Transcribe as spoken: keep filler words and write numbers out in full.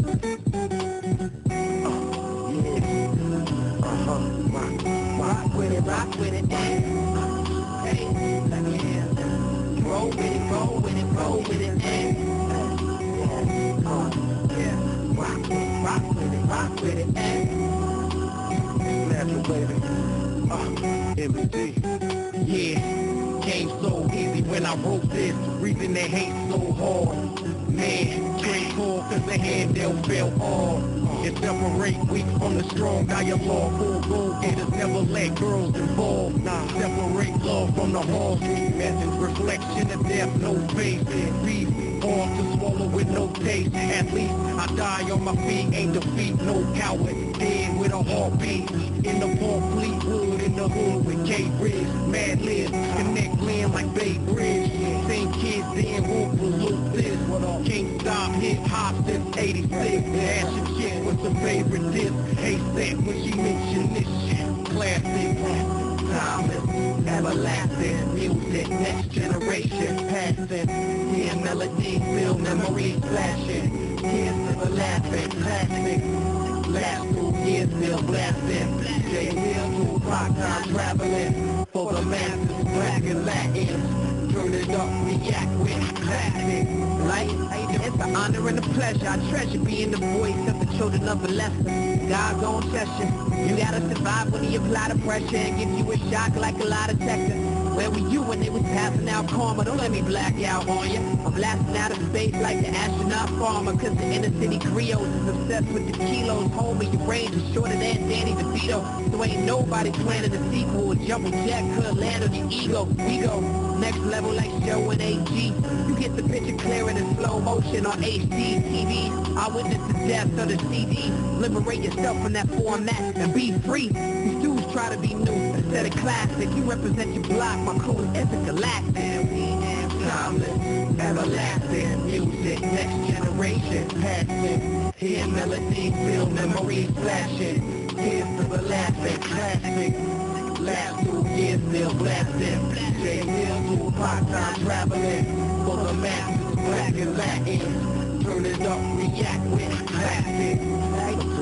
Rock with it, rock with it, hey, yeah, roll with it, roll with it, roll with it, hey, yeah, rock with it, rock with it, rock with it, hey, natural baby, uh, M D, yeah, came so easy when I wrote this, reason they hate so hard, man, train cool cause the handle fell off. And separate weak from the strong dialogue. Full gold getters never let girls involved. Nah, separate love from the hall. Message reflection of death, no face. Beef, hard to swallow with no taste. At least I die on my feet, ain't defeat, no coward. Dead with a heartbeat. In the Port Fleetwood, in the hood with K-Bridge. Mad lives, connect land like Bay Bridge. Same kids then won't pollute this. Can't stop hip-hop since eighty-six. Ask your chick what's her favorite dish. Hey, set when she mentioned this shit. Classic, timeless, everlasting music. Next generation passing. Hear melody, feel memories flashing. Kids never laughing, classic. Last two years still blasting. J Will to rock time traveling. For the masses, black and Latin. Turn it up, react with classic. Life, it's an honor and a pleasure. I treasure being the voice of the children of a lesson. God's own session. You gotta survive when he apply the pressure and give you a shock like a lie detector. Where were you when they was passing out karma? Don't let me black out on ya. I'm blasting out of space like the astronaut farmer. Cause the inner city Creoles is obsessed with the kilos. Homie, your range is shorter than Danny DeVito. So ain't nobody planning a sequel. A jumbo jet could land on your ego. We go next level like Joe and A G. You get the picture clearing in slow motion on H D T V. I witness the death of the C D. Liberate yourself from that format and be free. These dudes try to be new instead of classic. You represent your block. My crew is intergalactic. And we have timeless, everlasting music. Next generation passing. Hear melody, feel memories flashing. Here's to the laughing classic. Last two years still blasting. J Will to part time traveling. For the masses, black and Latin. Turn it up, react with classic.